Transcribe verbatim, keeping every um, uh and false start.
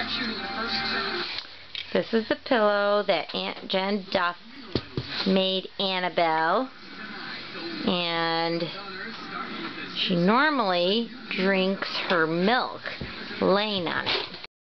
This is the pillow that Aunt Jen Duff made Annabelle, and she normally drinks her milk laying on it.